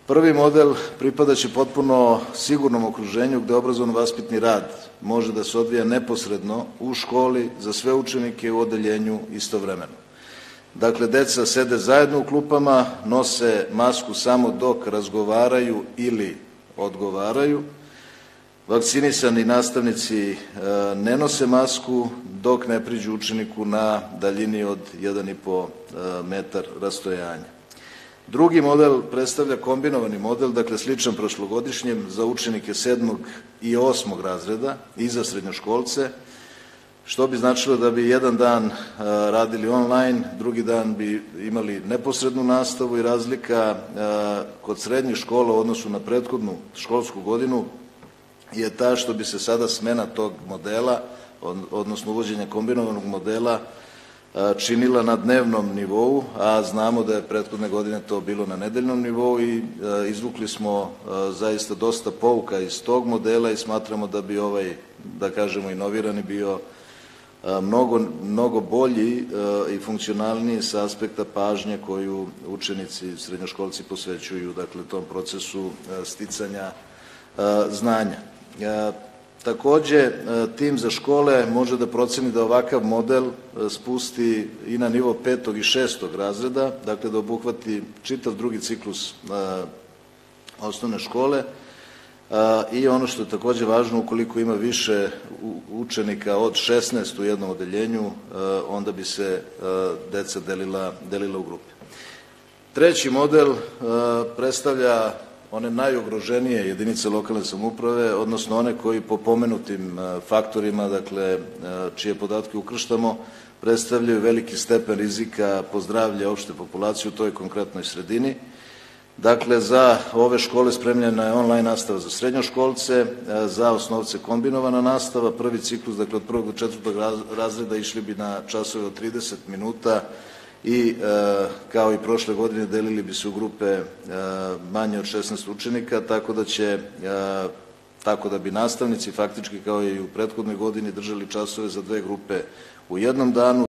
Prvi model pripadaće potpuno sigurnom okruženju gde obrazovno-vaspitni rad može da se odvija neposredno u školi za sve učenike u odeljenju istovremeno. Dakle, deca sede zajedno u klupama, nose masku samo dok razgovaraju ili odgovaraju. Vakcinisani nastavnici ne nose masku dok ne priđu učeniku na daljini od 1,5 metar rastojanja. Drugi model predstavlja kombinovani model, dakle sličan prošlogodišnjem za učenike 7. i 8. razreda i za srednjoškolce, što bi značilo da bi jedan dan radili online, drugi dan bi imali neposrednu nastavu i razlika kod srednjih škola u odnosu na prethodnu školsku godinu je ta što bi se sada smena tog modela, odnosno uvođenja kombinovanog modela, činila na dnevnom nivou, a znamo da je prethodne godine to bilo na nedeljnom nivou i izvukli smo zaista dosta pouka iz tog modela i smatramo da bi ovaj, da kažemo, inovirani bio mnogo bolji i funkcionalniji sa aspekta pažnje koju učenici, srednjoškolci posvećuju, dakle, tom procesu sticanja znanja. Takođe, tim za škole može da proceni da ovakav model spusti i na nivo 5. i 6. razreda, dakle da obuhvati čitav drugi ciklus osnovne škole i ono što je takođe važno, ukoliko ima više učenika od 16 u jednom odeljenju, onda bi se deca delila u grupe. Treći model predstavlja one najugroženije jedinice lokalne samouprave, odnosno one koji po pomenutim faktorima, dakle, čije podatke ukrštamo, predstavljaju veliki stepen rizika po zdravlje opšte populacije u toj konkretnoj sredini. Dakle, za ove škole spremljena je online nastava za srednjoškolce, za osnovce kombinovana nastava, prvi ciklus, dakle, od 1. do 4. razreda išli bi na časove od 30 minuta i kao i prošle godine delili bi se u grupe manje od 16 učenika, tako da bi nastavnici faktički kao i u prethodnoj godini držali časove za dve grupe u jednom danu,